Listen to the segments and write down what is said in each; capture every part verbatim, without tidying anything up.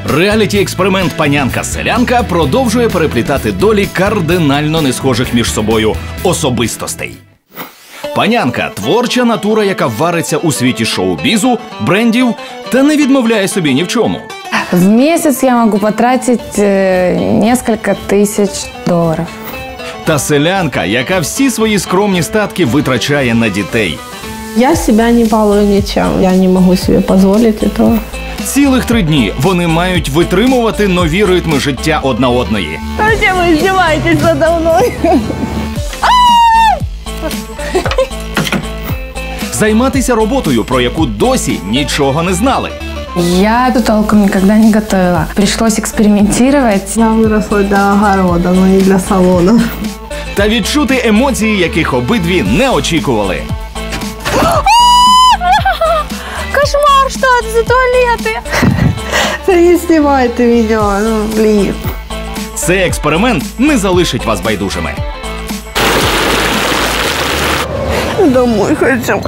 Реаліті-експеримент «Панянка-селянка» продовжує переплітати долі кардинально не схожих між собою особистостей. Панянка – творча натура, яка вариться у світі шоу-бізу, брендів та не відмовляє собі ні в чому. В місяць я можу потратити кілька тисяч доларів. Та селянка, яка всі свої скромні статки витрачає на дітей. Я себе не балую нічим, я не можу собі дозволити того. Цілих три дні вони мають витримувати нові ритми життя одна одної. А чим ви здіваєтесь надо мною? Займатися роботою, про яку досі нічого не знали. Я эту толком никогда не готовила. Пришлось экспериментировать. Я виросла для огорода, но не для салону. Та відчути емоції, яких обидві не очікували. Кошмар, что это за туалеты? Та не знімайте відео, ну блін. Цей експеримент не залишить вас байдужими. Домой хочу.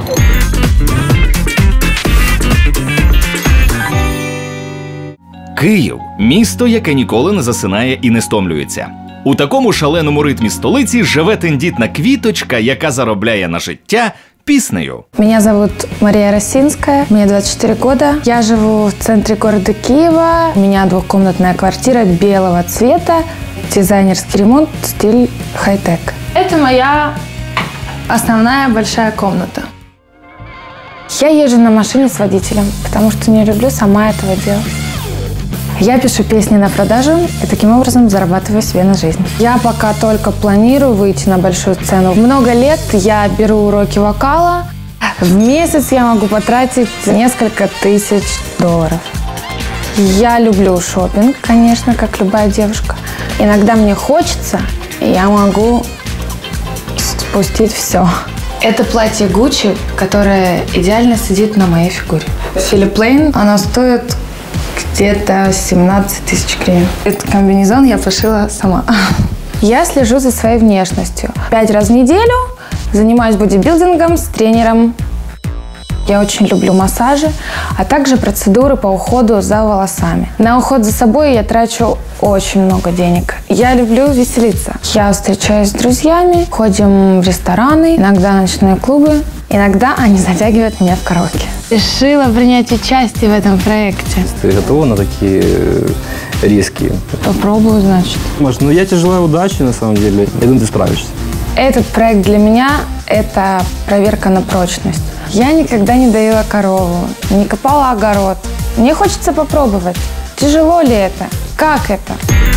Київ – місто, яке ніколи не засинає і не стомлюється. У такому шаленому ритмі столиці живе тендітна квіточка, яка заробляє на життя піснею. Меня зовут Мария Росинская, мне двадцать четыре года. Я живу в центре города Киева. У меня двухкомнатная квартира белого цвета, дизайнерский ремонт, стиль хай-тек. Это моя основная большая комната. Я езжу на машине с водителем, потому что не люблю сама этого делать. Я пишу песни на продажу и таким образом зарабатываю себе на жизнь. Я пока только планирую выйти на большую сцену. Много лет я беру уроки вокала. В месяц я могу потратить несколько тысяч долларов. Я люблю шопинг, конечно, как любая девушка. Иногда мне хочется, и я могу спустить все. Это платье Gucci, которое идеально сидит на моей фигуре. Philipp Plein, оно стоит где-то семнадцать тысяч гривен. Этот комбинезон я пошила сама. Я слежу за своей внешностью. Пять раз в неделю занимаюсь бодибилдингом с тренером. Я очень люблю массажи, а также процедуры по уходу за волосами. На уход за собой я трачу очень много денег. Я люблю веселиться. Я встречаюсь с друзьями, ходим в рестораны, иногда ночные клубы. Иногда они затягивают меня в караоке. Решила принять участие в этом проекте. Ты готова на такие риски? Попробую, значит. Может, ну я тебе желаю удачи, на самом деле. Я думаю, ты справишься. Этот проект для меня – это проверка на прочность. Я никогда не доила корову, не копала огород. Мне хочется попробовать. Тяжело ли это? Как это?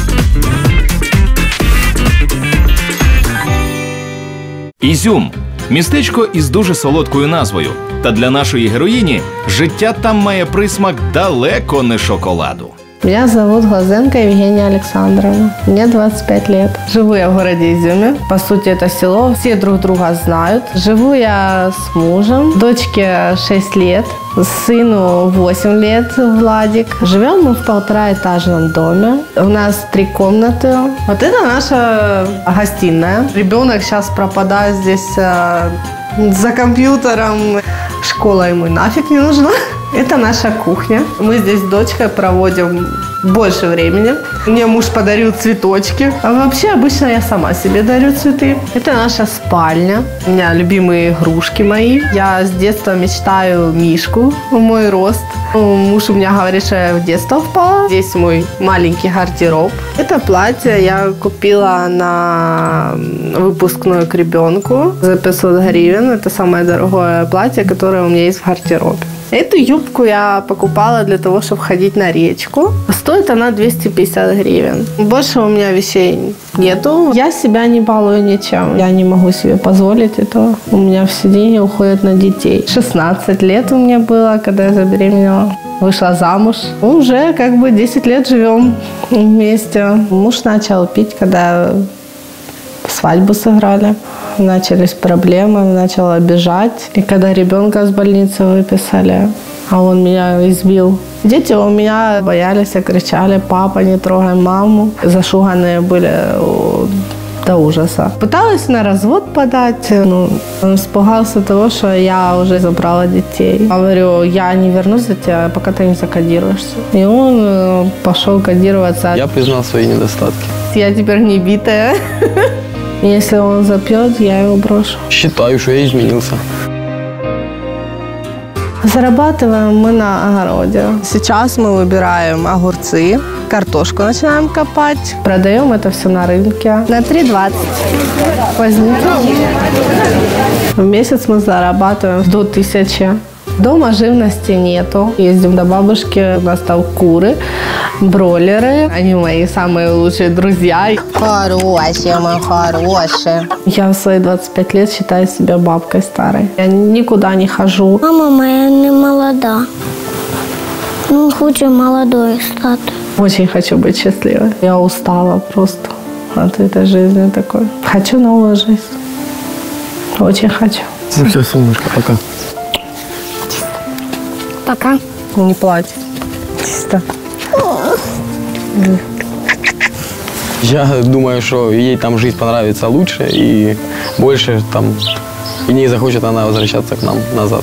Ізюм – містечко із дуже солодкою назвою. Та для нашої героїні життя там має присмак далеко не шоколаду. Меня зовут Глазенко Евгения Александровна. Мне двадцать пять лет. Живу я в городе Изюме. По сути, это село. Все друг друга знают. Живу я с мужем. Дочке шесть лет. Сыну восемь лет, Владик. Живем мы в полтораэтажном доме. У нас три комнаты. Вот это наша гостиная. Ребенок сейчас пропадает здесь э, за компьютером. Школа ему нафиг не нужна. Это наша кухня. Мы здесь с дочкой проводим больше времени. Мне муж подарил цветочки. А вообще обычно я сама себе дарю цветы. Это наша спальня. У меня любимые игрушки мои. Я с детства мечтаю мишку в мой рост. Муж у меня говорит, что я в детство впала. Здесь мой маленький гардероб. Это платье я купила на выпускную к ребенку за пятьсот гривен. Это самое дорогое платье, которое у меня есть в гардеробе. Эту юбку я покупала для того, чтобы ходить на речку. Стоит она двести пятьдесят гривен. Больше у меня вещей нету. Я себя не балую ничем. Я не могу себе позволить этого. У меня все деньги уходят на детей. шестнадцать лет у меня было, когда я забеременела. Вышла замуж. Уже как бы десять лет живем вместе. Муж начал пить, когда свадьбу сыграли. Начались проблемы, начал обижать. И когда ребенка с больницы выписали, а он меня избил. Дети у меня боялись и кричали: папа, не трогай маму. Зашуганные были до ужаса. Пыталась на развод подать, но он испугался того, что я уже забрала детей. Говорю, я не вернусь за тебя, пока ты не закодируешься. И он пошел кодироваться. Я признал свои недостатки. Я теперь не битая. Если он запьет, я его брошу. Считаю, что я изменился. Зарабатываем мы на огороде. Сейчас мы выбираем огурцы, картошку начинаем копать. Продаем это все на рынке. На три двадцать. Возьмите. В месяц мы зарабатываем до тысячи. Дома живности нету. Ездим до бабушки, у нас там куры, бройлеры. Они мои самые лучшие друзья. Хорошие, мы хорошие. Я в свои двадцать пять лет считаю себя бабкой старой. Я никуда не хожу. Мама моя не молода. Ну, хочу молодой стать. Очень хочу быть счастливой. Я устала просто от этой жизни такой. Хочу новую жизнь. Очень хочу. Все, солнышко, пока. Пока. Не плачь. Чисто. Я думаю, что ей там жизнь понравится лучше и больше там и не захочет она возвращаться к нам назад.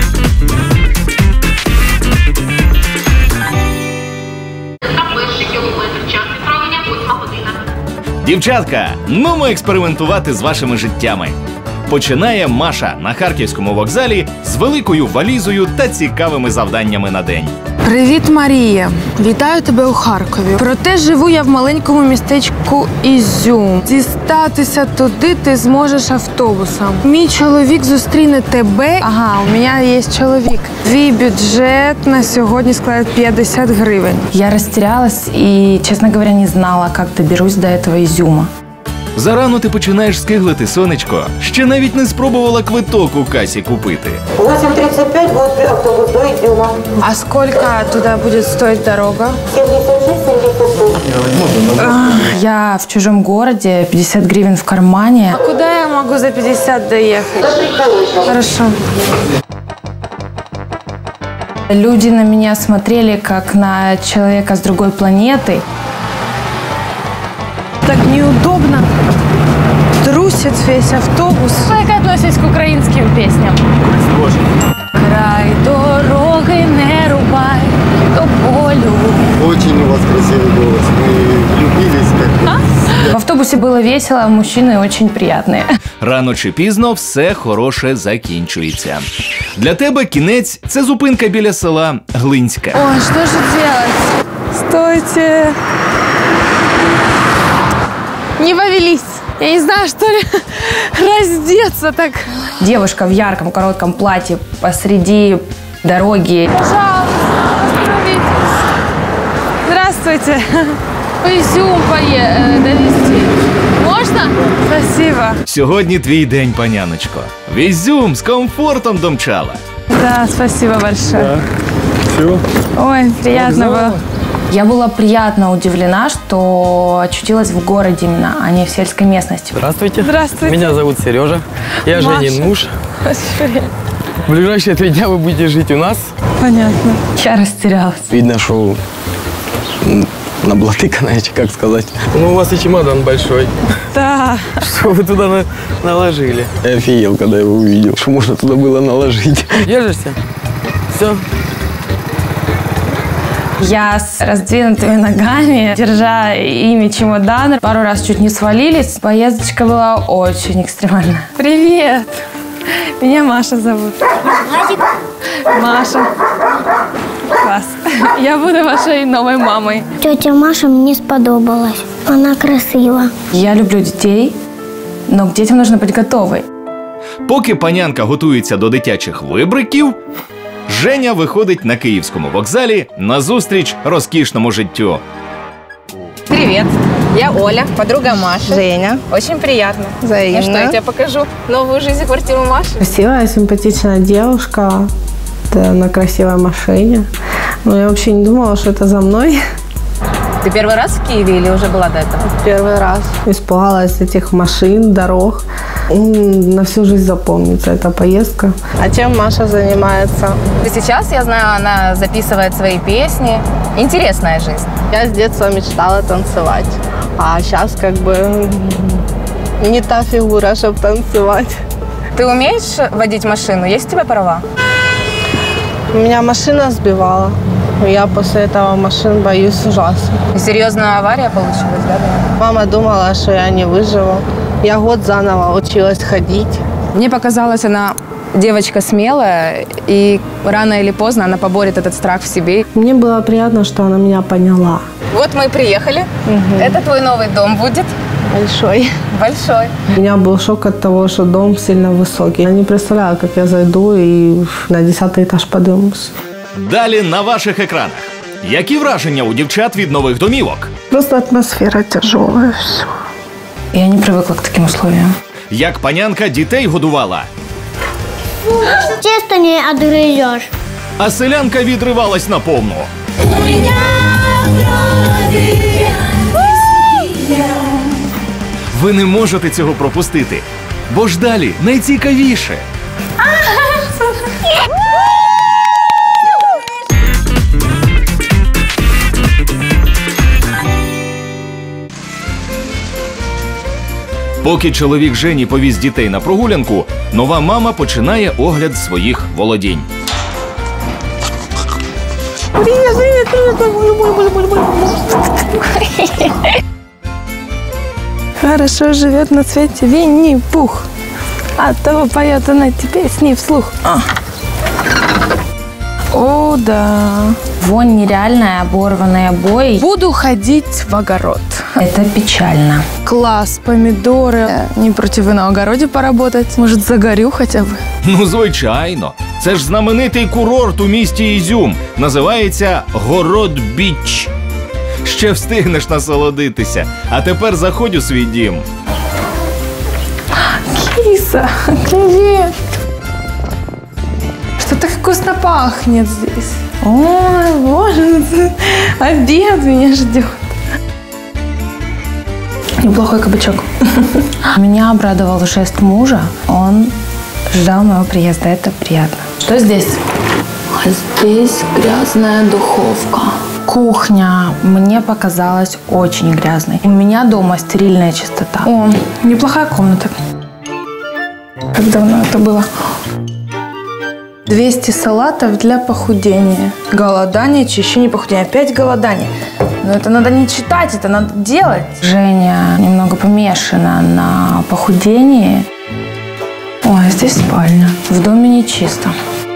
Дівчатка, нумо експериментувати з вашими життями. Починає Маша на харківському вокзалі з великою валізою та цікавими завданнями на день. Привіт, Марія! Вітаю тебе у Харкові. Проте живу я в маленькому містечку Ізюм. Дістатися туди ти зможеш автобусом. Мій чоловік зустріне тебе. Ага, у мене є чоловік. Твій бюджет на сьогодні складає п'ятдесят гривень. Я розтерялась і, чесно говоря, не знала, як доберусь до цього Ізюма. Зарано ти починаєш скиглити, сонечко. Ще навіть не спробувала квиток у касі купити. восемь тридцать пять будет автобус до Изюма. А сколько туда будет стоить дорога? семьдесят шесть семьдесят шесть. Я в чужом городе, пятьдесят гривен в кармане. А куда я могу за пятьдесят доехать? Хорошо. Люди на меня смотрели, как на человека с другой планеты. Так неудобно. Трусит весь автобус. Как относитесь к украинским песням? Край дороги не рубай, до полю. Очень у вас красивый голос. Мы влюбились как-то. В автобусе было весело, мужчины очень приятные. Рано чи пізно все хороше закінчується. Для тебе кінець – це зупинка біля села Глинська. Ой, что же делать? Стойте. Не повелись. Я не знаю, что ли, раздеться так. Девушка в ярком коротком платье посреди дороги. Пожалуйста, остановитесь. Здравствуйте. Изюм пое... довезти. Можно? Спасибо. Сьогодні твій день, паняночко. В Ізюм з комфортом домчала. Да, спасибо большое. Да. Все. Ой, приятно было. Я была приятно удивлена, что очутилась в городе именно, а не в сельской местности. Здравствуйте. Здравствуйте. Меня зовут Сережа. Я Маша. Женин муж. В ближайшие три дня вы будете жить у нас. Понятно. Я растерялась. Видно, что м, наблатыканаете, как сказать. Ну, у вас и чемодан большой. Да. Что вы туда на- наложили? Я офигел, когда его увидел. Что можно туда было наложить. Держишься? Все. Я с раздвинутыми ногами, держа ими чемодан, пару раз чуть не свалились. Поездочка была очень экстремальная. Привет! Меня Маша зовут. Маша. Класс. Я буду вашей новой мамой. Тетя Маша мені сподобалась. Вона красива. Я люблю детей, но к детям нужно быть готовой. Поки панянка готується до дитячих вибриків, Женя виходить на київському вокзалі назустріч розкішному життю. Привет, я Оля, подруга Маши. Женя. Очень приятно. Взаимно. Ну что, я тебе покажу новую жизнь и квартиру Маши. Красивая, симпатичная девушка. Да, на красивой машине. Но я вообще не думала, что это за мной. Ты первый раз в Киеве или уже была до этого? Первый раз. Испугалась этих машин, дорог. М, На всю жизнь запомнится эта поездка. А чем Маша занимается? И сейчас, я знаю, она записывает свои песни. Интересная жизнь. Я с детства мечтала танцевать. А сейчас как бы не та фигура, чтобы танцевать. Ты умеешь водить машину? Есть у тебя права? Меня машина сбивала. Я после этого машин боюсь ужасно. Серьезная авария получилась, да? Мама думала, что я не выживу. Я год заново училась ходить. Мне показалось, она девочка смелая, и рано или поздно она поборет этот страх в себе. Мне было приятно, что она меня поняла. Вот мы и приехали. Угу. Это твой новый дом будет? Большой. Большой. У меня был шок от того, что дом сильно высокий. Я не представляю, как я зайду и на десятый этаж поднимусь. Далі на ваших екранах. Які враження у дівчат від нових домівок? Просто атмосфера тяжелая. Я не привыкла к таким условиям. Як панянка дітей годувала? Тесто не отгрызешь. А селянка відривалась на повну. Ви не можете цього пропустити, бо ж далі найцікавіше. Поки чоловік Жені повіз дітей на прогулянку, нова мама починає огляд своїх володінь. Привет, привет, привет, мой, мой, мой, мой, мой. Хорошо живет на свете Винни-Пух. Оттого поет она тебе песни вслух. А. О, да. Вонь нереальная, оборванные обои. Буду ходить в огород. Это печально. Класс, помидоры. Не против и на огороде поработать. Может, загорю хотя бы? Ну, звичайно. Це ж знаменитий курорт у місті Ізюм. Називається Город-Біч. Ще встигнеш насолодитися. А тепер заходь у свій дім. Киса, привет. Что так вкусно пахнет здесь. Ой, боже, обед меня ждет. Неплохой кабачок. Меня обрадовал жест мужа. Он ждал моего приезда. Это приятно. Что здесь? А здесь грязная духовка. Кухня мне показалась очень грязной. У меня дома стерильная чистота. О, неплохая комната. Как давно это было? двести салатов для похудения. Голодание, очищение, похудение. Опять голодание. Но это надо не читать, это надо делать. Женя немного помешана на похудении. Ой, здесь спальня. В доме не чисто.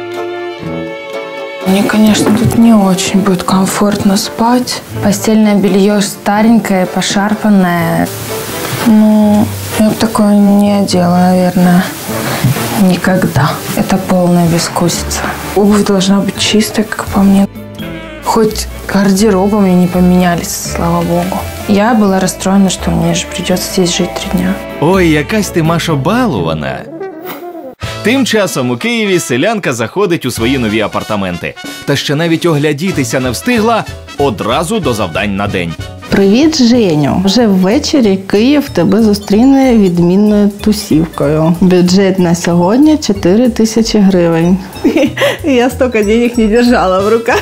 Мне, конечно, тут не очень будет комфортно спать. Постельное белье старенькое, пошарпанное. Ну, я бы такое не одела, наверное, никогда. Это полная бескусица. Обувь должна быть чистая, как по мне. Хоть гардеробом и не поменялись, слава богу. Я была расстроена, что мне же придется здесь жить три дня. Ой, якась ти, Машо, балована. Тим часом у Києві селянка заходить у свої нові апартаменти. Та ще навіть оглядітися не встигла одразу до завдань на день. Привіт, Женю. Вже ввечері Київ тебе зустріне відмінною тусівкою. Бюджет на сьогодні чотири тисячі гривень. Я стільки денег не держала в руках.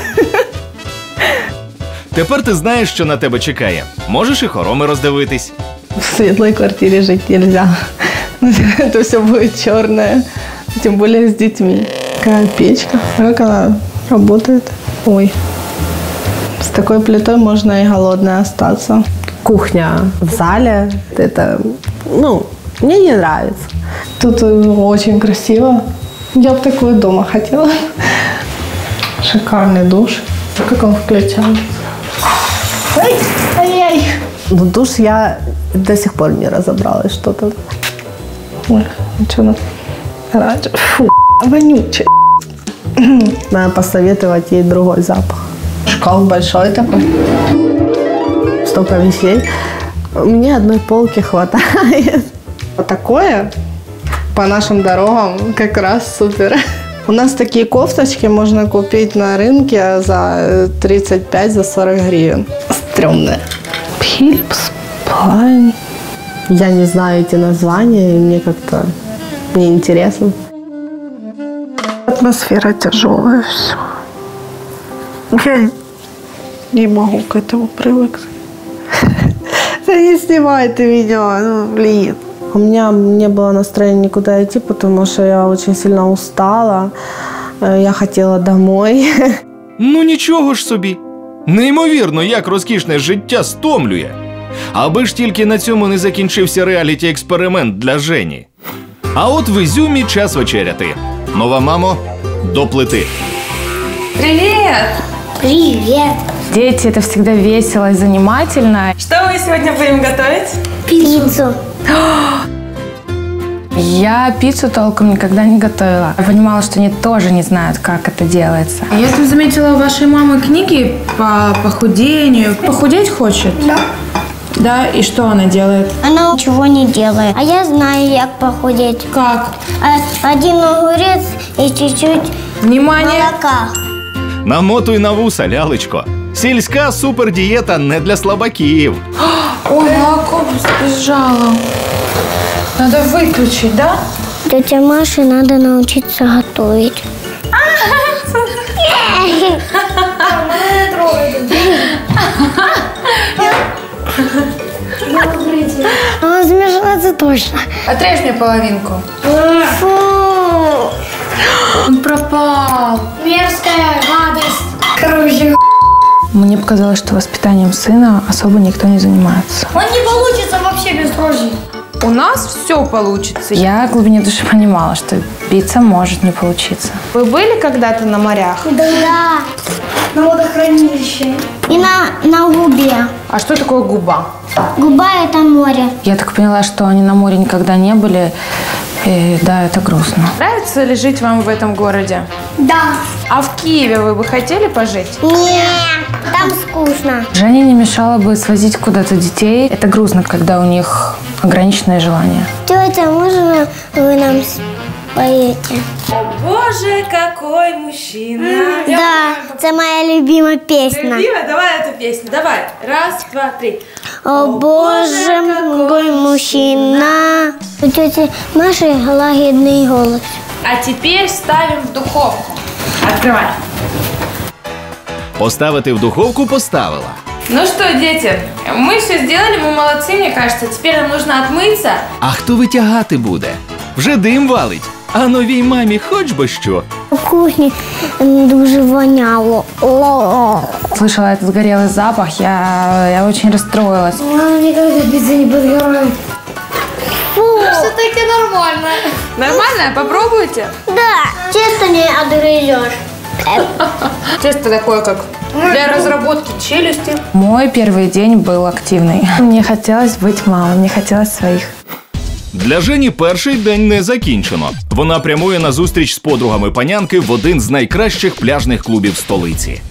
Тепер ти знаєш, що на тебе чекає. Можеш і хороми роздивитись. В светлой квартире жить нельзя. Это все будет черное. Тем более с детьми. Какая печка. Как она работает. Ой. С такой плитой можно и голодной остаться. Кухня в зале. Это, ну, мне не нравится. Тут очень красиво. Я бы такое дома хотела. Шикарный душ. Как он включается. Ай, ай-яй. Ну, душ я до сих пор не разобралась, что там. Ой, ничего на оранжевый. Фу, вонючий. Надо посоветовать ей другой запах. Шкаф большой такой. Столько вещей. Мне одной полки хватает. Вот такое по нашим дорогам как раз супер. У нас такие кофточки можно купить на рынке за тридцать пять - сорок гривен. Стрёмные. Philips Plain. Я не знаю эти названия, мне как-то неинтересно. Атмосфера тяжелая, все. Я не могу к этому привыкнуть. Да не снимай ты меня, ну блин. У меня не было настроения никуда идти, потому что я очень сильно устала. Я хотела домой. Ну нічого ж собі. Неймовірно, як розкішне життя стомлює. Аби ж тільки на цьому не закінчився реаліті-експеримент для Жені. А от в Ізюмі час вечеряти. Нова мамо, до плити. Привет! Привет. Дети — это всегда весело и занимательно. Что мы сегодня будем готовить? Пиццу. Я пиццу толком никогда не готовила. Я понимала, что они тоже не знают, как это делается. Я тут заметила у вашей мамы книги по похудению. Похудеть хочет? Да. Да, и что она делает? Она ничего не делает. А я знаю, как похудеть. Как? А, Один огурец и чуть-чуть Внимание! молока. Намотуй на вуса, лялечко. Сільська супердієта не для слабаків. Ой, молоко сбежало. Надо выключить, да? Тетя Маше надо научиться готовить. Она смешается точно. Отрежь мне половинку. Фу, Он пропал. мерзкая гадость. Короче, Мне показалось, что воспитанием сына особо никто не занимается. он не получится вообще без дрожжей. У нас все получится. Я в глубине души понимала, что пицца может не получиться. Вы были когда-то на морях? Да, на водохранилище. И на, на губе. А что такое губа? Губа – это море. Я так поняла, что они на море никогда не были. И да, это грустно. Нравится ли жить вам в этом городе? Да. А в Киеве вы бы хотели пожить? Нет, там скучно. Жене не мешало бы свозить куда-то детей. Это грустно, когда у них ограниченное желание. Тетя, можно вы нам споете? О боже, какой мужчина! Да, это моя любимая песня. Любимая, давай эту песню, давай. Раз, два, три. О боже, какой мужчина. У тети Маши лагідний голос. А теперь ставим в духовку. Открывай. Поставити в духовку поставила. Ну что, дети, мы все сделали, мы молодцы, мне кажется. Теперь нам нужно отмыться. А хто витягати буде? Вже дим валить. А новій мамі хоч би що. В кухні дуже воняло. Слышала этот сгорелый запах, я, я очень расстроилась. Мама никогда пиццу не подгорает. Фу. Все-таки нормально. Нормально? Попробуйте. Да, тесто не отгрызешь. Тесто такое, как для разработки челюсти. Мой первый день был активный. Мне хотелось быть мамой, мне хотелось своих. Для Жені перший день не закінчено. Вона прямує на зустріч з подругами панянки в один з найкращих пляжних клубів столиці.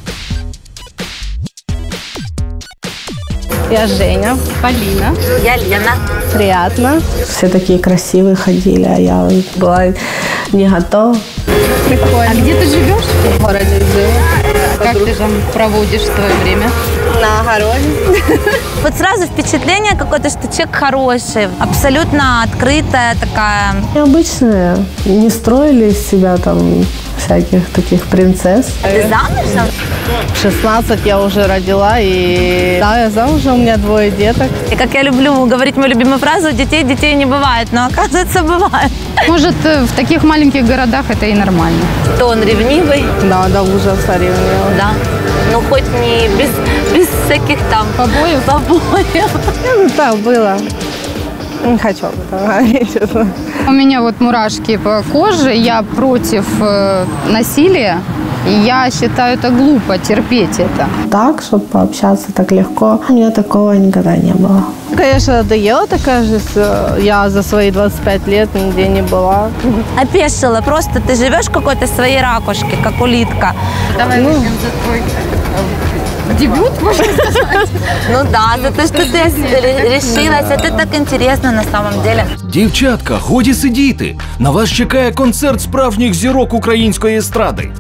Я Женя. Полина. Я Лена. Приятно. Все такие красивые ходили, а я была не готова. Прикольно. А где ты живешь? В городе Изюм. Как ты там проводишь свое время? На огороде. Вот сразу впечатление какое-то, что человек хороший, абсолютно открытая такая. Необычные. Не строили из себя там всяких таких принцесс. Ты замужем? В шестнадцать я уже родила, и да, я замужем, у меня двое деток. И как я люблю говорить мою любимую фразу, у детей детей не бывает, но оказывается бывает. Может, в таких маленьких городах это и нормально. Что он ревнивый? Да, до ужаса ревнивый. Да. Ну, хоть не без, без всяких там Побоев? побоев. Ну, так было. Не хочу об этом говорить. У меня вот мурашки по коже, я против э, насилия. И я считаю, это глупо терпеть это. Так, чтобы пообщаться так легко, у меня такого никогда не было. Конечно, надоела такая жизнь. Я за свои двадцать пять лет нигде не была. Опешила. Просто ты живешь в какой-то своей ракушке, как улитка. Давай выпьем за твой дебют, можно сказать. Ну да, за то, что ты решилась. Это так интересно на самом деле. Дівчатка, годі сидіти. На вас чекає концерт справжніх зірок української естради.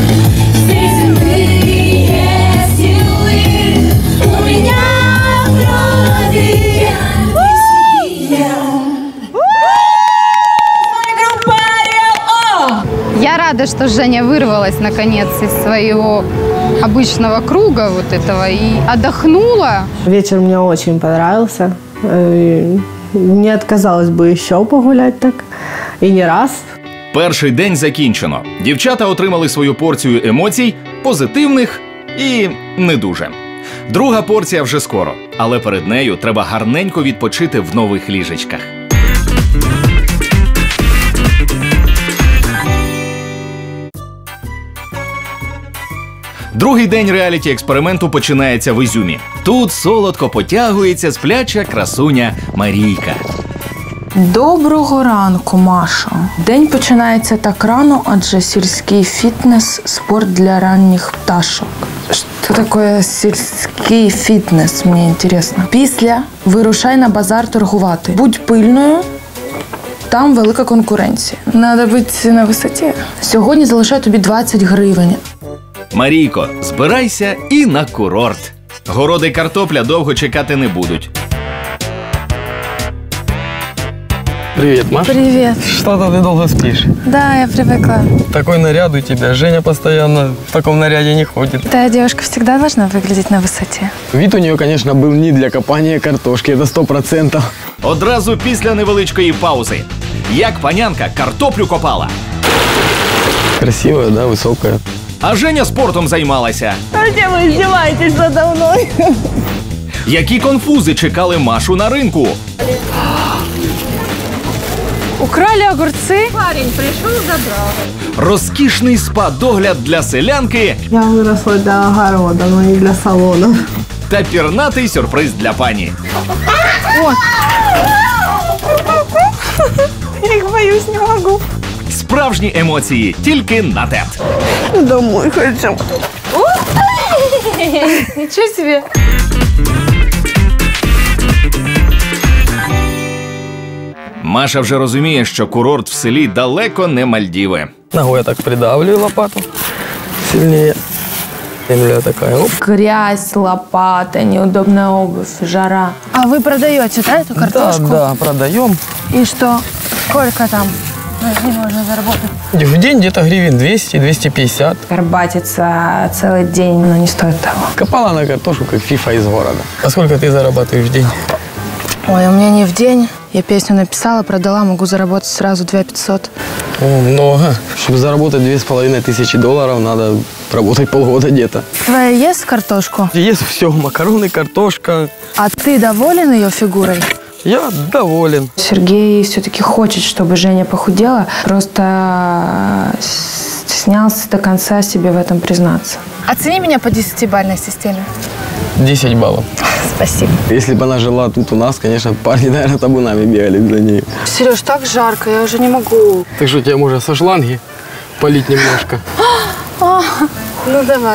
Я рада, что Женя вырвалась наконец из своего обычного круга вот этого и отдохнула. Вечер мне очень понравился. Не отказалась бы еще погулять так. И не раз. Перший день закінчено. Дівчата отримали свою порцію емоцій, позитивних і не дуже. Друга порція вже скоро, але перед нею треба гарненько відпочити в нових ліжечках. Другий день реаліті-експерименту починається в Ізюмі. Тут солодко потягується спляча красуня Марійка. Доброго ранку, Маша. День починається так рано, адже сільський фітнес – спорт для ранніх пташок. Що таке сільський фітнес, мені інтересно. Після вирушай на базар торгувати. Будь пильною, там велика конкуренція. Треба бути на висоті. Сьогодні залишаю тобі двадцять гривень. Марійко, збирайся і на курорт. Городи картопля довго чекати не будуть. Привет, Маша. Привет. Что-то ты долго спишь. Да, я привыкла. Такой наряд у тебя. Женя постоянно в таком наряде не ходит. Та девушка всегда должна выглядеть на высоте. Вид у нее, конечно, был не для копания картошки, это сто процентов. Одразу після невеличкої паузи. Як панянка картоплю копала. Красивая, да, высокая. А Женя спортом займалася. А где вы издеваетесь надо мной? Які конфузи чекали Машу на ринку. Украли огурцы? Розкішний спа-догляд для селянки Я выросла для огорода, но не для салона. та пірнатий сюрприз для пані. Я их боюсь, не могу. Справжні емоції тільки на ТЕТ. Домой хочу. Ничего себе! Маша вже розуміє, що курорт в селі далеко не Мальдіви. Ногой я так придавливаю лопату сильнее. Земля такая, оп. Грязь, лопата, неудобная обувь, жара. А вы продаете, да, эту картошку? Да, да, продаем. И что? Сколько там на ней можно заработать? В день где-то гривен двести — двести пятьдесят. Горбатиться целый день, но не стоит того. Копала на картошку, как фифа из города. А сколько ты зарабатываешь в день? Ой, у меня не в день. Я песню написала, продала, могу заработать сразу две пятьсот. О, много. Чтобы заработать две с половиной тысячи долларов, надо работать полгода где-то. Твоя ест картошку? Есть все, макароны, картошка. А ты доволен ее фигурой? Я доволен. Сергей все-таки хочет, чтобы Женя похудела, просто стеснялся до конца себе в этом признаться. Оцени меня по десятибалльной системе. десять баллов. Спасибо. Если бы она жила тут у нас, конечно, парни, наверное, табунами бегали за ней. Сереж, так жарко, я уже не могу. Так что, тебя можно со шланги полить немножко? Ну, давай.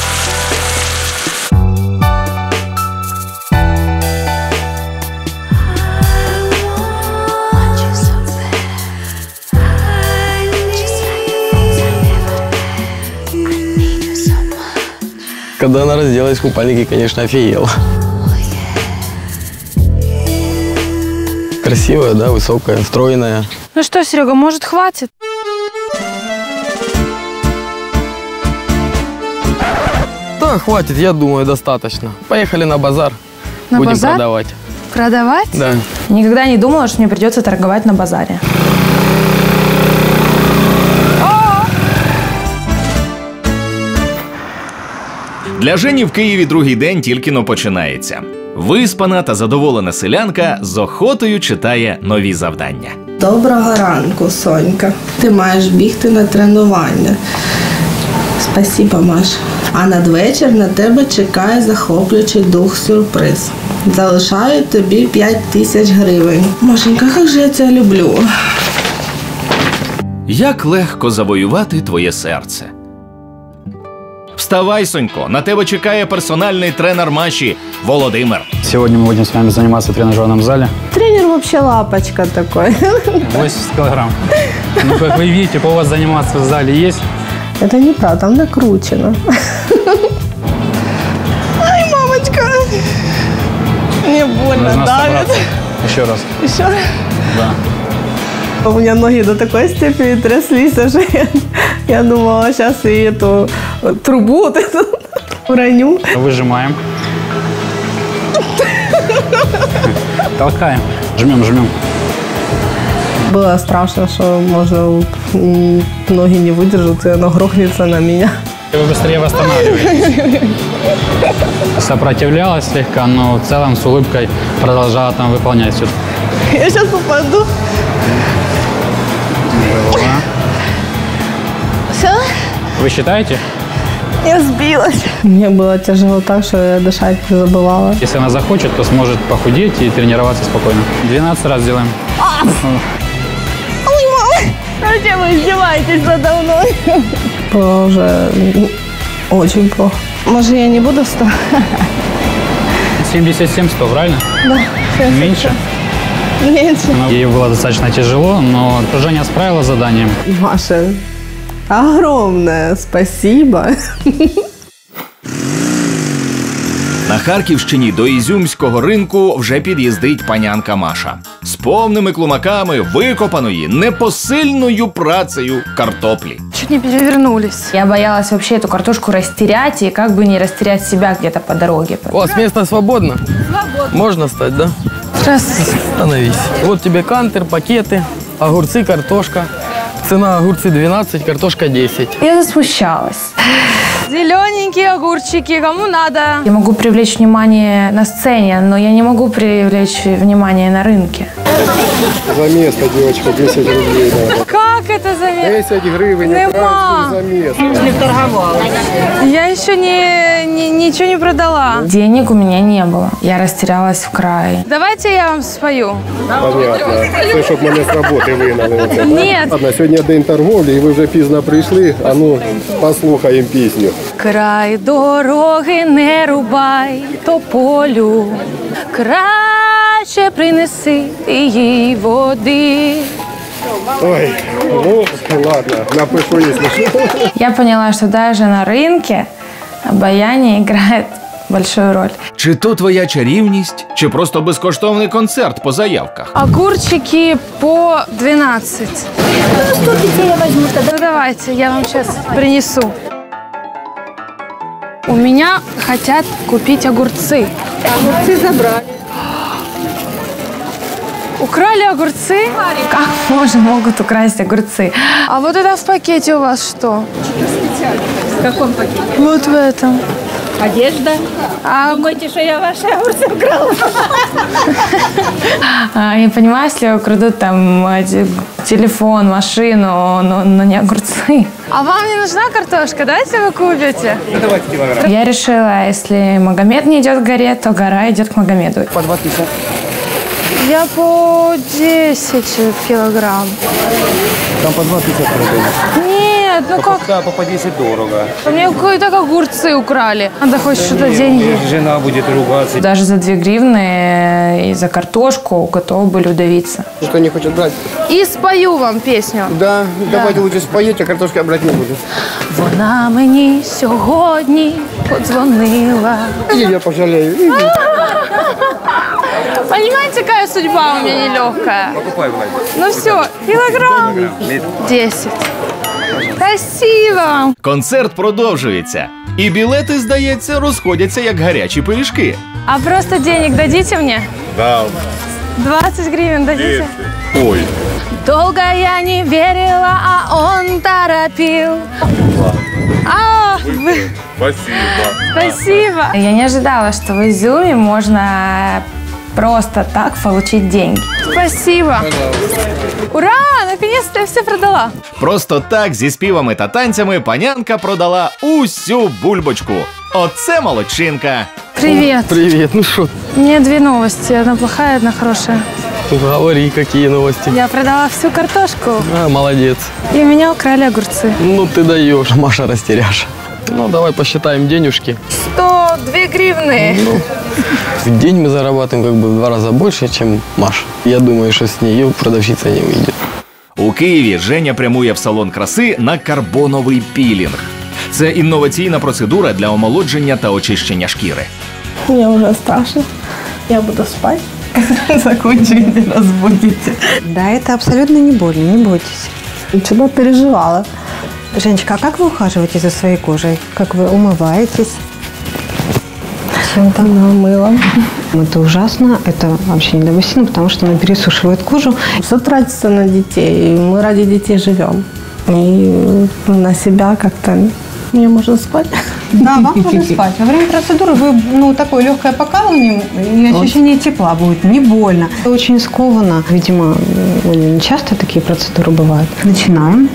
Когда она разделась в купальнике, конечно, офигела. Красивая, да, высокая, стройная. Ну что, Серега, может, хватит? Да, хватит, я думаю, достаточно. Поехали на базар. На Будем базар? продавать. Продавать? Да. Никогда не думала, что мне придется торговать на базаре. Для Жені в Києві другий день тільки-но починається. Виспана та задоволена селянка з охотою читає нові завдання. Доброго ранку, Сонька. Ти маєш бігти на тренування. Спасибо, Маша. А надвечір на тебе чекає захоплюючий дух-сюрприз. Залишаю тобі п'ять тисяч гривень. Машенька, як же я тебе люблю. Як легко завоювати твоє серце. Вставай, Сонько, на тебе чекає персональний тренер Маші Володимир. Сегодня мы будем с вами заниматься в тренажерном зале. Тренер вообще лапочка такой. восемьдесят килограмм. Ну, как вы видите, повод заниматься в зале есть. Это неправда, там накручено. Ай, мамочка. Мне больно Нужно давит. собраться. Еще раз. Еще раз? Да. У меня ноги до такой степени тряслись, что я, я думала, сейчас и эту трубу вот эту уроню. Выжимаем. Толкаем. Жмем, жмем. Было страшно, что можно м, ноги не выдержат, и оно грохнется на меня. Вы быстрее восстанавливаетесь. Сопротивлялась слегка, но в целом с улыбкой продолжала там выполнять все. Я сейчас упаду. Все? Вы считаете? Я сбилась. Мне было тяжело так, что я дышать забывала. Если она захочет, то сможет похудеть и тренироваться спокойно. двенадцать раз сделаем. А! Ой, мама! Зачем вы издеваетесь надо мной? Было уже очень плохо. Может, я не буду вставать? семьдесят семь сто, правильно? Да. Меньше? Меньше. Ей было достаточно тяжело, но Женя справилась с заданием. Маша, огромное спасибо. На Харківщині до Ізюмського ринку вже під'їздить панянка Маша. З повними клумаками викопаної непосильною працею картоплі. Чуть не перевернулись. Я боялась вообще эту картошку растерять и как бы не растерять себя где-то по дороге. У вас место свободно? Свободно. Можно стать, да? Здравствуйте. Становись. Вот тебе кантер, пакеты, огурцы, картошка. Цена огурцы двенадцать, картошка десять. Я засмущалась. Зелененькие огурчики, кому надо? Я могу привлечь внимание на сцене, но я не могу привлечь внимание на рынке. За место, девочка, десять рублей надо. Как это за место? десять гривен, Нема. за место. Не торговала. Я еще не, не, ничего не продала. Денег у меня не было. Я растерялась в крае. Давайте я вам спою. Понятно. Це, щоб мене з роботи вигнали. Оце, Ні. так? Ладно, сьогодні день торговлі, і ви вже пізно прийшли, а ну, послухаємо пісню. Край дороги не рубай тополю, краще принеси їй води. Ой, ну, ладно, напишу, если что. Я поняла, что даже на рынке обаяние играет большую роль. Чи то твоя чарівність, чи просто безкоштовний концерт по заявках? Огурчики по двенадцать. Ну, что я возьму тогда? Ну, давайте, я вам сейчас принесу. У меня хотят купить огурцы. Огурцы забрали. Украли огурцы? Как можно могут украсть огурцы? А вот это в пакете у вас что? В каком пакете? Вот в этом. Одежда. А... Думаете, что я ваши огурцы украла? А, я понимаю, если украдут там э, телефон, машину, но, но не огурцы. А вам не нужна картошка? Давайте вы купите. Ну, давайте килограмм. Я решила, если Магомед не идет к горе, то гора идет к Магомеду. По два тысячи. Я по десять килограмм. Там по два тысячи продают. Нет, ну как? Да, по десять дорого. У меня какие-то огурцы украли. Надо хоть что-то деньги. Жена будет ругаться. Даже за две гривны и за картошку готовы были удавиться. Что не хочет брать? И спою вам песню. Да, давайте лучше споете, а картошки я брать не буду. Вона мені сьогодні подзвонила. И я пожалею. Понимаете, какая судьба у меня нелегкая? Покупай, Владимир. Ну все, килограмм. Десять. Спасибо. Концерт продовжується. І білети, здається, розходяться як гарячі пиріжки. А просто денег дадите мне? Да. двадцать гривен дадите? Ой. Долго я не верила, а он торопил. А, вы- Спасибо. спасибо. Я не ожидала, что в Изюме можно просто так получить деньги. Спасибо. Ура! Наконец-то я все продала. Просто так, зі співами та танцями, панянка продала усю бульбочку. Оце молодчинка. Привет. Привет, ну что, У меня две новости. Одна плохая, одна хорошая. говори, какие новости. Я продала всю картошку, А, молодец. и у меня украли огурцы. Ну ты даешь, Маша растеряша. Ну давай посчитаем денежки. сто две гривны. В день мы зарабатываем как бы в два раза больше, чем Маша. Я думаю, что с нее продавщица не выйдет. У Києві Женя прямує в салон краси на карбоновий пілінг. Це інноваційна процедура для омолодження та очищення шкіри. Мне уже страшно. Я буду спать. Закончите, разбудите. Да, это абсолютно не больно, не бойтесь. Что-то переживала. Женечка, а как вы ухаживаете за своей кожей? Как вы умываетесь? чем-то. Да, мылом. Это ужасно, это вообще не для бассейна, потому что она пересушивает кожу. Все тратится на детей, и мы ради детей живем. И на себя как-то мне можно спать. Да, вам можно спать. Во время процедуры вы, ну, такое легкое покалывание и ощущение тепла будет, не больно. Очень сковано. Видимо, не часто такие процедуры бывают. Начинаем.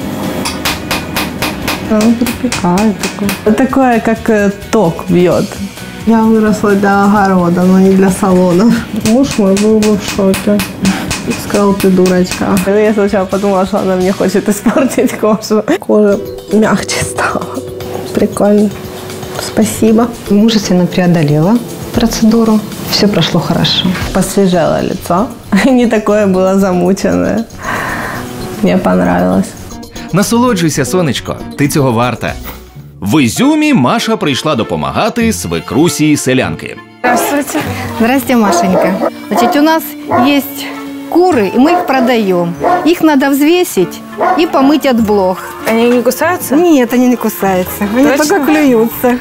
Он припекает такое. Такое, как ток бьет. Я выросла для огорода, но не для салона. Муж мой был бы в шоке. Сказал, ты дурочка. Я сначала подумала, что она мне хочет испортить кожу. Кожа мягче стала. Прикольно. Спасибо. Мужественно преодолела процедуру. Все прошло хорошо. Посвежело лицо. Не такое было замученное. Мне понравилось. Насолоджуйся, сонечко, ти цього варта. В Ізюмі Маша прийшла допомагати свекрусі селянки. Здравствуйте. Здравствуйте, Машенька. Значит, у нас есть куры, и мы их продаем. Их надо взвесить и помыть от блох. Они не кусаются? Нет, они не кусаются. Они Точно? только клюются.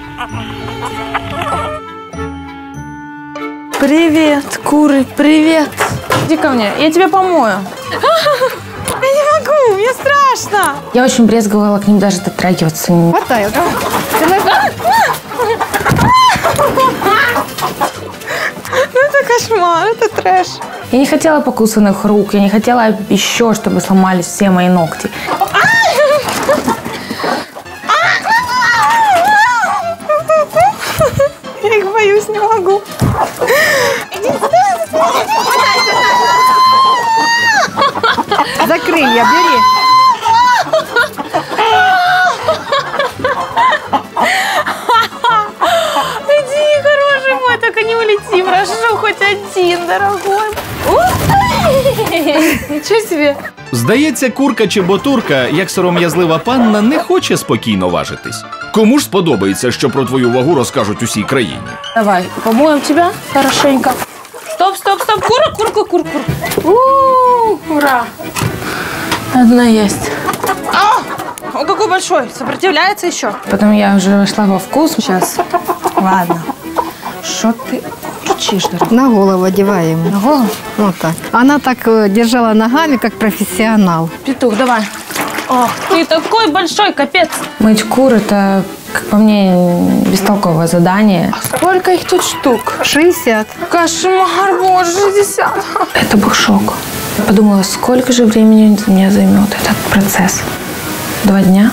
Привет, куры, привет. Иди ко мне, я тебя помою. Я не могу, мне страшно. Я очень брезговала к ним даже дотрагиваться. Хватай. Ну это кошмар, это трэш. Я не хотела покусанных рук, я не хотела еще, чтобы сломались все мои ногти. Я их боюсь, не могу. За крылья бери. Иди, хороший мой, только не улети, прошу, хоть один, дорогой. Нічого собі. Здається, курка чи ботурка, як сором'язлива панна, не хоче спокійно важитись. Кому ж сподобається, що про твою вагу розкажуть усій країні? Давай, помоем тебя хорошенько. Стоп, стоп, стоп, кура, курка, кур, кур. У-у-у, ура. Одна есть. А, он какой большой, сопротивляется еще. Потом я уже вошла во вкус. Сейчас. Ладно. Что ты урчишь, дорогая? На голову одеваем. На голову? Вот так. Она так э, держала ногами, как профессионал. Петух, давай. Ох, ты такой большой, капец. Мыть кур – это, как по мне, бестолковое задание. Сколько их тут штук? шестьдесят. Кошмар, боже, шестьдесят. Это был шок. Я подумала, сколько же времени у меня займет этот процесс? Два дня?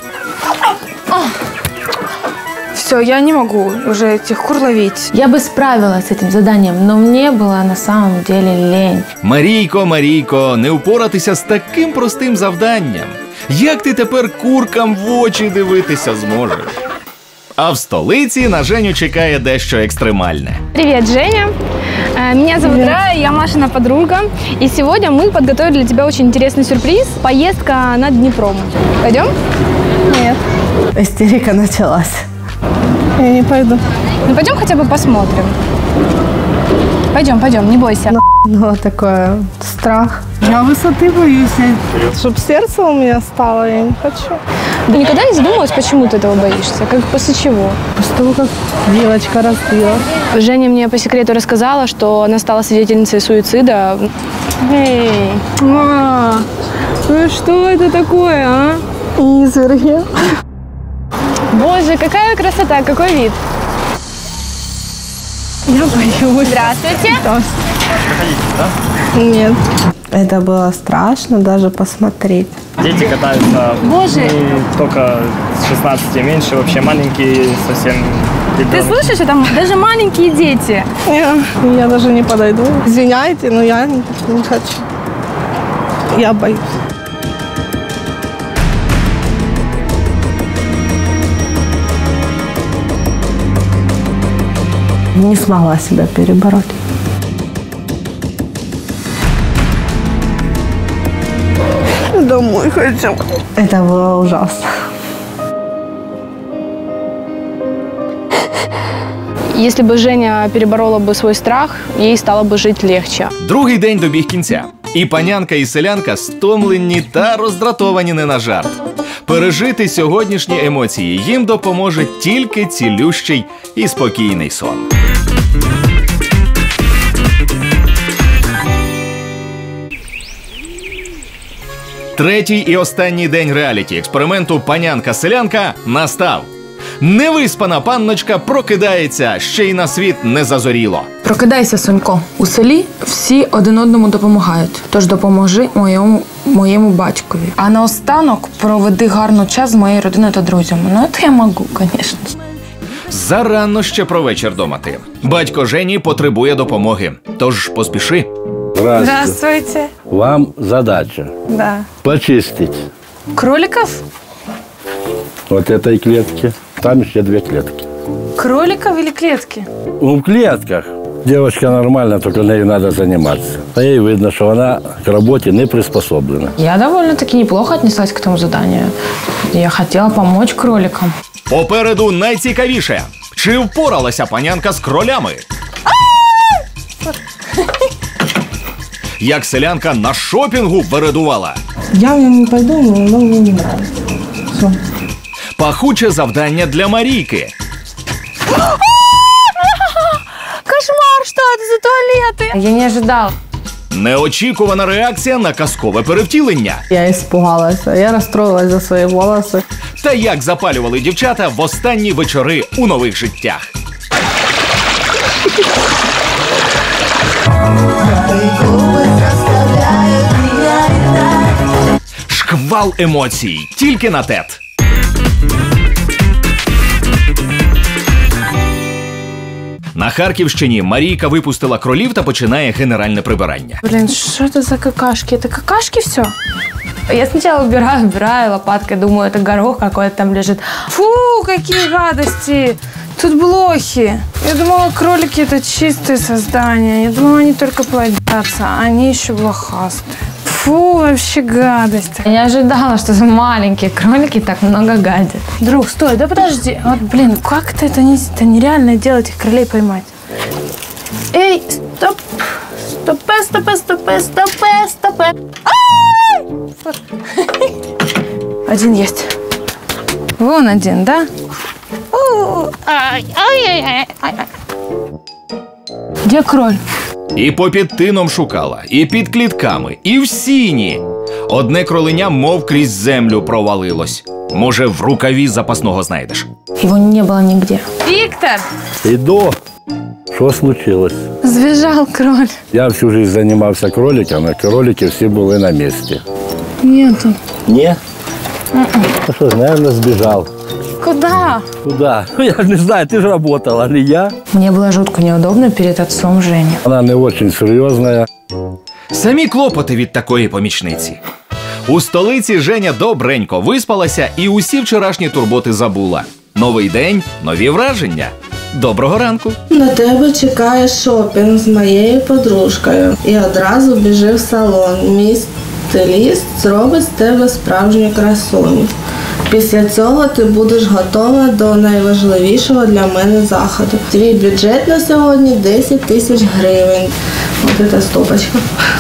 Все, я не могу уже этих кур ловить. Я бы справилась с этим заданием, но мне было на самом деле лень. Марійко, Марійко, не впоратися з таким простим завданням. Як ти тепер куркам в очі дивитися зможеш? А в столиці на Женю чекає дещо екстремальне. Привет, Женя. Меня зовут Рая, я Машина подруга. И сегодня мы подготовили для тебя очень интересный сюрприз. Поездка над Днепром. Пойдем? Нет. Истерика началась. Я не пойду. Ну пойдем хотя бы посмотрим. Пойдем, пойдем, не бойся. Ну, ну такое страх. Я высоты боюсь. Чтоб сердце у меня стало, я не хочу. Ты никогда не задумывалась, почему ты этого боишься? Как после чего? После того, как девочка разбила. Женя мне по секрету рассказала, что она стала свидетельницей суицида. Эй, ма, ну что это такое, а? Изверги. Боже, какая красота, какой вид. Я боюсь. Здравствуйте. Проходите, да? Нет. Это было страшно даже посмотреть. Дети катаются. Боже. Мы только с шестнадцати меньше, вообще маленькие совсем. Ты ребенок. слышишь, это даже маленькие дети. Я, я даже не подойду. Извиняйте, но я не, не хочу. Я боюсь. Не смогла себя перебороть. Домой хочу. Это было ужасно. Если бы Женя переборола бы свой страх, ей стало бы жить легче. Другий день добіг кінця. І панянка, і селянка стомлені та роздратовані не на жарт. Пережити сьогоднішні емоції їм допоможе тільки цілющий і спокійний сон. Третій і останній день реаліті-експерименту «Панянка-селянка» настав. Невиспана панночка прокидається, ще й на світ не зазоріло. Прокидайся, Сонько. У селі всі один одному допомагають, тож допоможи моєму, моєму батькові. А наостанок проведи гарно час з моєю родиною та друзями. Ну, це я можу, звісно. Зарано ще про вечір думати. Батько Жені потребує допомоги, тож поспіши. Здравствуйте. Здравствуйте. Вам задача Да. почистить Кроликов? вот этой клетки. Там еще две клетки. Кроликов или клетки? В клетках девочка нормально, только ею надо заниматься. А ей видно, что она к работе не приспособлена. Я довольно-таки неплохо отнеслась к этому заданию. Я хотела помочь кроликам. Попереду найцікавіше. Чи впоралася панянка з кролями? Як селянка на шопінгу вирадувала. Я в нем не пойду, но мне не нравится. Все. Пахуче завдання для Марійки. Кошмар, что это за туалеты? Я не ожидала. Неочікувана реакція на казкове перевтілення. Я испугалась, я расстроилась за свои волосы. Та як запалювали дівчата в останні вечори у нових життях. Шквал емоцій, тільки на тет. На Харківщині Марійка випустила кролів та починає генеральне прибирання. Блин, что это за какашки? Это какашки все? Я сначала убираю, убираю лопаткой, думаю, это горох какой-то там лежит. Фу, какие гадости! Тут блохи. Я думала, кролики это чистые создания. Я думала, они только плодятся, а они еще блохастые. Фу, вообще гадость. Я не ожидала, что за маленькие кролики так много гадят. Друг, стой, да подожди. Вот, блин, как-то это, не, это нереально делать, их кролей поймать. Эй, стоп! Стопе, стопе, стопе, стопе, стопе. Ай! Один есть. Вон один, да? Ай, ай, ай, ай. Где кроль? І попід тином шукала, і під клітками, і в сіні. Одне кроленя мов крізь землю провалилось. Може, в рукаві запасного знайдеш. Его не было нигде. Виктор! Иду. Что случилось? Сбежал кроль. Я всю жизнь занимался кроликами, кролики все были на месте. Нету. Не? Ну что ж, наверное, сбежал. Куда? Куда? Я не знаю, ты же работала, а не я. Мне было жутко неудобно перед отцом Жени. Она не очень серьезная. Самі клопоти від такої помічниці. У столиці Женя добренько виспалася і усі вчорашні турботи забула. Новий день, нові враження. Доброго ранку. На тебе чекає шопінг з моєю подружкою. І одразу біжи в салон. Мій стиліст зробить з тебе справжню красуню. Після цього ти будеш готова до найважливішого для мене заходу. Твій бюджет на сьогодні десять тисяч гривень. Ось ця стопочка.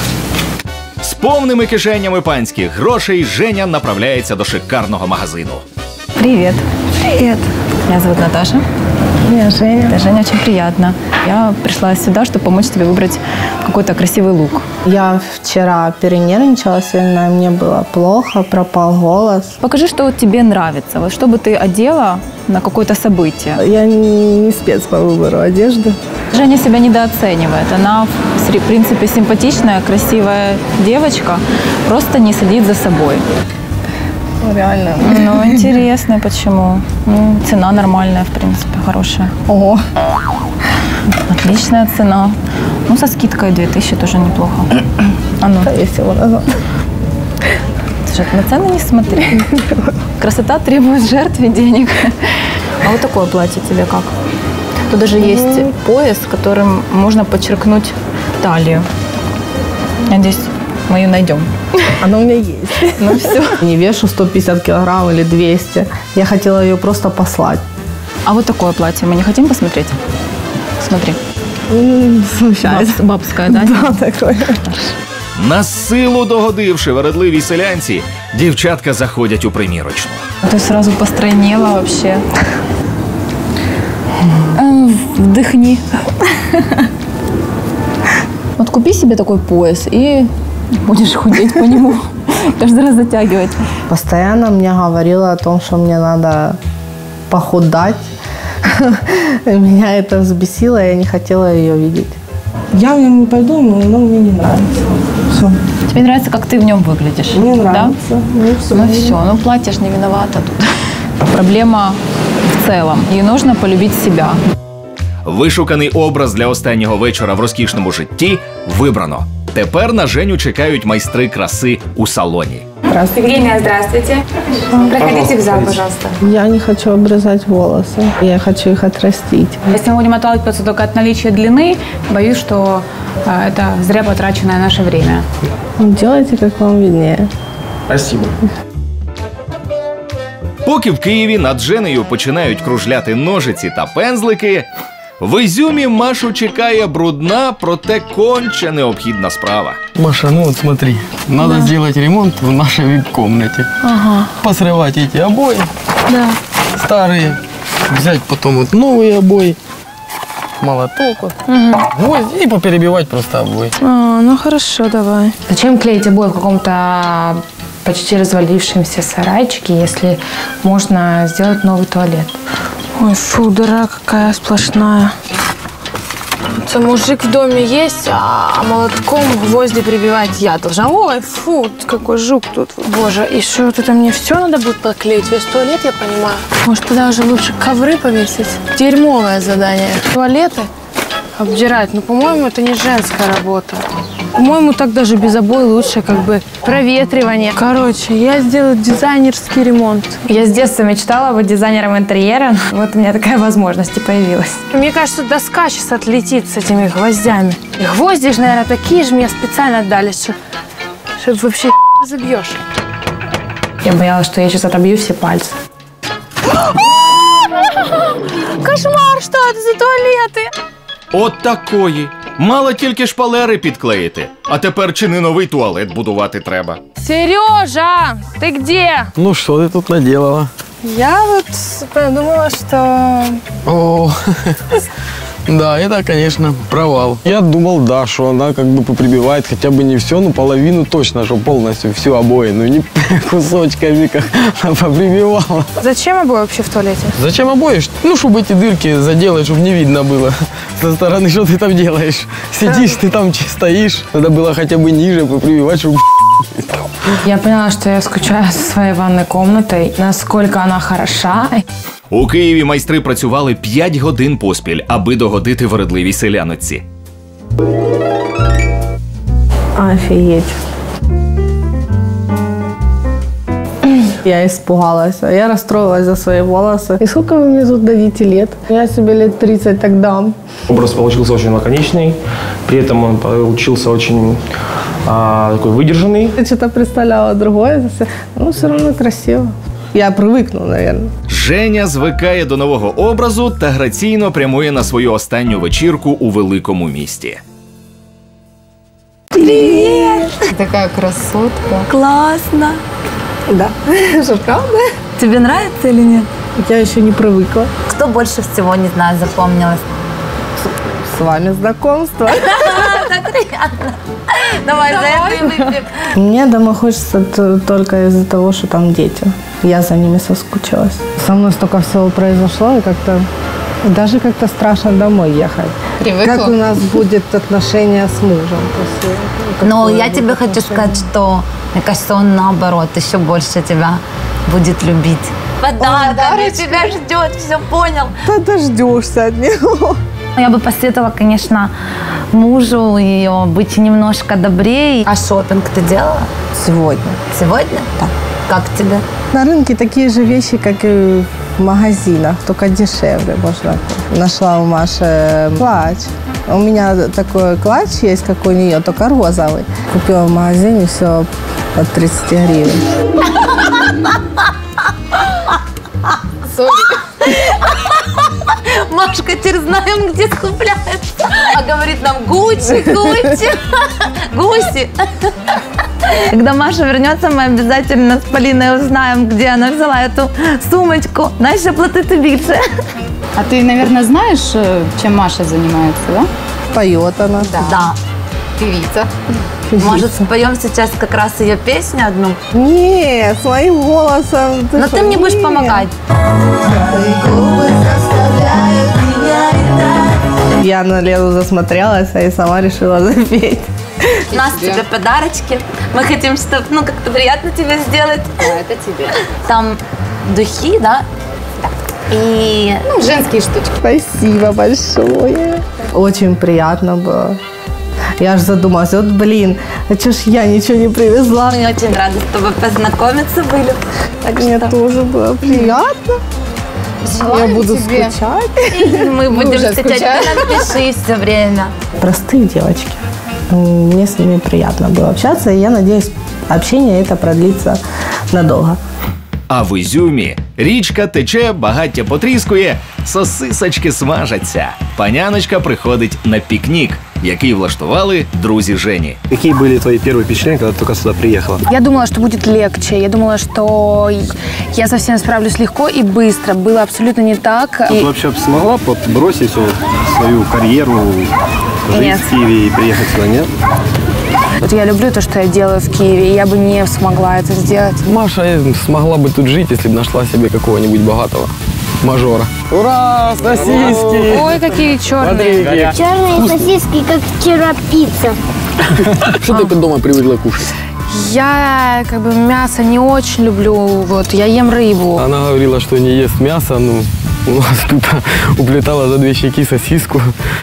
З повними кишенями панських грошей Женя направляється до шикарного магазину. Привет. Привет. Меня зовут Наташа. Я Женя. Это Женя, очень приятно. Я пришла сюда, чтобы помочь тебе выбрать какой-то красивый лук. Я вчера перенервничала сильно, мне было плохо, пропал голос. Покажи, что вот тебе нравится. Вот что бы ты одела на какое-то событие. Я не спец по выбору одежды. Женя себя недооценивает. Она, в принципе, симпатичная, красивая девочка, просто не следит за собой. Реально. Ну, интересно, почему? Ну, цена нормальная, в принципе, хорошая. Ого. Отличная цена. Ну, со скидкой две тысячи тоже неплохо. А ну. Повесила назад. Слушай, на цены не смотри. Красота требует жертв и денег. А вот такое платье тебе как? Тут даже есть пояс, которым можно подчеркнуть талию. Надеюсь, мы ее найдем. Она у меня есть. Ну все. Не вешу сто пятьдесят килограмм или двести. Я хотела ее просто послать. А вот такое платье мы не хотим посмотреть? Смотри. Смущаюсь. Баб, бабское, да? Да, такое. На силу догодивши вередливій селянці, Дівчатка заходять у примірочну. Ты сразу постройнела вообще. Вдохни. Вот купи себе такой пояс и будешь худеть по нему. Каждый раз затягивать. Постоянно мне говорила о том, что мне надо похудать. Меня это взбесило, я не хотела ее видеть. Я в нем не пойду, но мне не нравится. Все. Тебе нравится, как ты в нем выглядишь? Мне нравится. Да? Мне все ну все, ну платье ж не виновата тут. Проблема в целом. И нужно полюбить себя. Вишуканий образ для останнього вечора в розкішному житті вибрано. Тепер на Женю чекають майстри краси у салоні. Здравствуйте. Евгения, здравствуйте. Проходите в зал, пожалуйста. Я не хочу обрезать волосы. Я хочу их отрастить. Если мы будем отталкиваться только от наличия длины, боюсь, что э, это зря потраченное наше время. Делайте, как вам виднее. Спасибо. Поки в Києві над Женею починають кружляти ножиці та пензлики, в Ізюмі Машу чекає брудна, проте конче необхідна справа. Маша, ну вот смотри, надо да. сделать ремонт в нашей вип-комнате. Ага. Посрывать эти обои, да. старые, взять потом вот новые обои, молоток, вот, угу. гвозди и поперебивать просто обои. А, ну хорошо, давай. Зачем клеить обои в каком-то почти развалившемся сарайчике, если можно сделать новый туалет? Ой, фу, дыра какая сплошная. Это мужик в доме есть, а молотком гвозди прибивать я должна. Ой, фу, какой жук тут. Боже, и что, вот это мне все надо будет подклеить? Весь туалет, я понимаю. Может, тогда уже лучше ковры повесить? Дерьмовое задание. Туалеты обдирать, ну, по-моему, это не женская работа. По-моему, так даже без обои лучше, как бы, проветривание. Короче, я сделаю дизайнерский ремонт. Я с детства мечтала быть дизайнером интерьера. Вот у меня такая возможность и появилась. Мне кажется, доска сейчас отлетит с этими гвоздями. И гвозди же, наверное, такие же мне специально отдали, что, что вообще забьешь. Я боялась, что я сейчас отобью все пальцы. Кошмар, что это за туалеты? От такої. Мало тільки шпалери підклеїти, а тепер чи не новий туалет будувати треба. Сережа, ты где? Ну что ты тут наделала? Я вот подумала, что... О, да, это, конечно, провал. Я думал, да, что она как бы поприбивает хотя бы не все, но половину точно, что полностью всю обои, ну не кусочками, как она поприбивала. Зачем обои вообще в туалете? Зачем обои? Ну, чтобы эти дырки заделать, чтобы не видно было со стороны, что ты там делаешь. Сидишь, ты там стоишь, надо было хотя бы ниже поприбивать, чтобы... Я поняла, что я скучаю со своей ванной комнатой, насколько она хороша. У Києві майстри працювали п'ять годин поспіль, аби догодити вередливій селяноці. Офигеть. Я испугалась, я расстроилась за свои волосы. И сколько вы мне тут дадите лет? Я себе лет тридцать так дам. Образ получился очень лаконичный, при этом он получился очень а, такой выдержанный. Я что-то представляла другое, но все равно красиво. Я привикну, наверное. Женя звикає до нового образу та граційно прямує на свою останню вечірку у великому місті. Привет! Такая красотка. Классно. Да. Что, правда? Тебе нравится или нет? Я еще не привыкла. Кто больше всего, не знаю, запомнилось? С вами знакомство. Так приятно. Давай, за это и выпьем. Мне домой хочется только из-за того, что там дети. Я за ними соскучилась. Со мной столько всего произошло, и как-то даже как-то страшно домой ехать. Привыкла. Как у нас будет отношение с мужем после? Но я тебе хочу сказать, что, мне кажется, он наоборот еще больше тебя будет любить. Подарок тебя ждет, все понял? Да дождешься от него. Я бы посоветовала, конечно, мужу ее быть немножко добрее. А шопинг ты делала? Сегодня. Сегодня? Да. Как тебе? На рынке такие же вещи, как и в магазинах, только дешевле можно. Нашла у Маши клатч. У меня такой клатч есть, как у нее, только розовый. Купила в магазине все от тридцати гривен. Машка, теперь знаем, где скупляется. А говорит нам Гуччи, Гуччи, Гуси. Когда Маша вернется, мы обязательно с Полиной узнаем, где она взяла эту сумочку. Наши платити більше. А ты, наверное, знаешь, чем Маша занимается, да? Поет она. Да. Да. Певица. Может, споем сейчас как раз ее песню одну? Не, с моим голосом. Но ты мне будешь помогать. Я на Лену засмотрелась, а и сама решила запеть. У нас тебе подарочки. Мы хотим, чтобы, ну, как-то приятно тебе сделать. А, это тебе. Там духи, да? И... Ну, женские штучки. Спасибо большое. Очень приятно было. Я аж задумалась, вот блин, а чё ж я ничего не привезла? Мы очень рады с тобой познакомиться были. Так мне что? Тоже было приятно. Желаю я буду тебе. скучать. Мы будем скучать, ты напиши все время. Простые девочки. Мне с ними приятно было общаться, и я надеюсь, общение это продлится надолго. А в Ізюмі річка тече, багаття потріскує, сосисочки смажаться. Паняночка приходить на пікнік, який влаштували друзі Жені. Какие были твои первые впечатления, когда ты только сюда приехала? Я думала, что будет легче. Я думала, что я совсем справлюсь легко и быстро. Было абсолютно не так. Ты И... вообще смогла вот бросить вот свою карьеру, жить Нет. в Киеве и приехать сюда, нет? Вот я люблю то, что я делаю в Киеве, и я бы не смогла это сделать. Маша смогла бы тут жить, если бы нашла себе какого-нибудь богатого мажора. Ура! Сосиски! Ой, какие черные. Черные сосиски, как вчера пицца. Что ты дома привыкла кушать? Я как бы мясо не очень люблю, вот, я ем рыбу. Она говорила, что не ест мясо, ну, у нас тут уплетала за две щеки сосиску.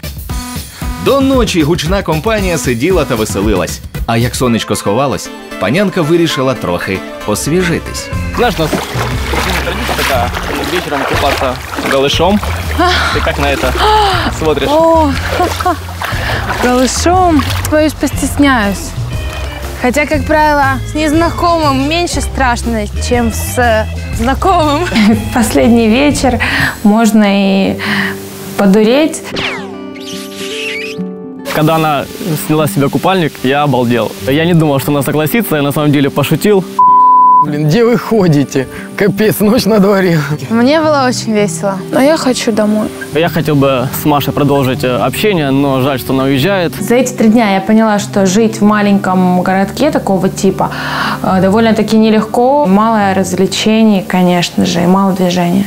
До ночі гучна компанія сиділа та веселилась. А як сонечко сховалось, панянка вирішила трохи освіжитись. Знаешь, у нас традиция такая, вечером купаться голышом. Ты как на это смотришь? О, голышом. Боюсь, постесняюсь. Хотя, как правило, с незнакомым меньше страшно, чем с знакомым. Последний вечер, можно и подуреть. Когда она сняла с себя купальник, я обалдел. Я не думал, что она согласится, я на самом деле пошутил. Блин, где вы ходите? Капец, ночь на дворе. Мне было очень весело, но я хочу домой. Я хотел бы с Машей продолжить общение, но жаль, что она уезжает. За эти три дня я поняла, что жить в маленьком городке такого типа э, довольно-таки нелегко. Мало развлечений, конечно же, и мало движения.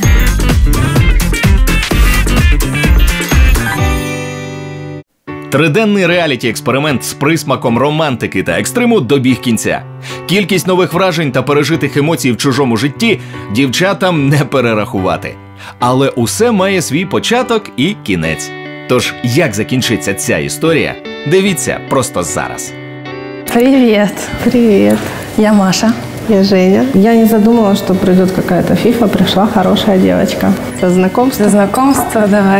Триденний реаліті-експеримент з присмаком романтики та екстриму добіг кінця. Кількість нових вражень та пережитих емоцій в чужому житті дівчатам не перерахувати. Але усе має свій початок і кінець. Тож, як закінчиться ця історія, дивіться просто зараз. Привет. Привет. Я Маша. Я Женя. Я не задумала, что придет какая-то фифа, пришла хорошая девочка. Со знакомства? За знакомство, давай.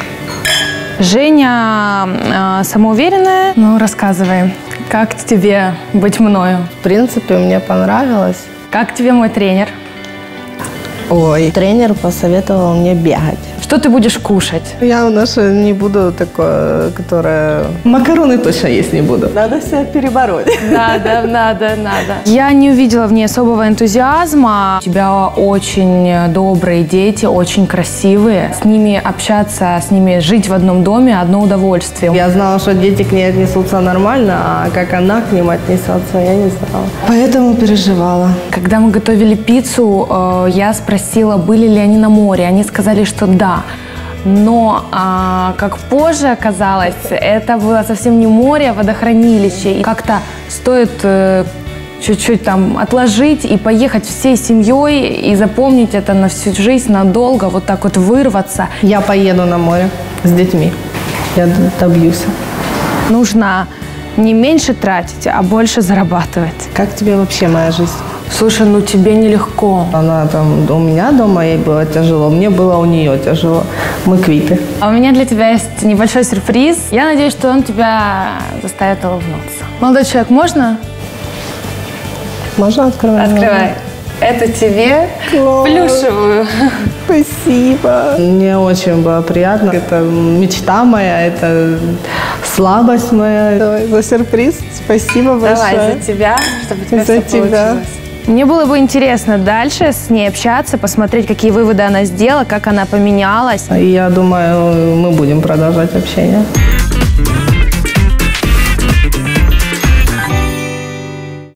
Женя э, самоуверенная. Ну, рассказывай, как тебе быть мною? В принципе, мне понравилось. Как тебе мой тренер? Ой, тренер посоветовал мне бегать. Что ты будешь кушать? Я у нас не буду такое, которое... Макароны точно есть не буду. Надо себя перебороть. Надо, надо, надо. Я не увидела в ней особого энтузиазма. У тебя очень добрые дети, очень красивые. С ними общаться, с ними жить в одном доме – одно удовольствие. Я знала, что дети к ней отнесутся нормально, а как она к ним отнесется, я не знала. Поэтому переживала. Когда мы готовили пиццу, я спросила, были ли они на море. Они сказали, что да. Но, а, как позже оказалось, это было совсем не море, а водохранилище. И как-то стоит э, чуть-чуть там отложить и поехать всей семьей и запомнить это на всю жизнь, надолго, вот так вот вырваться. Я поеду на море с детьми. Я добьюсь. Нужно не меньше тратить, а больше зарабатывать. Как тебе вообще моя жизнь? Слушай, ну тебе нелегко. Она там у меня дома, ей было тяжело, мне было у нее тяжело. Мы квиты. А у меня для тебя есть небольшой сюрприз. Я надеюсь, что он тебя заставит улыбнуться. Молодой человек, можно? Можно открывать? Открывай. Это тебе плюшевую. Спасибо. Мне очень было приятно. Это мечта моя, это слабость моя. Давай, за сюрприз. Спасибо большое. Давай, за тебя, чтобы у тебя За все тебя. получилось. Мне было бы интересно дальше с ней общаться, посмотреть, какие выводы она сделала, как она поменялась. И я думаю, мы будем продолжать общение.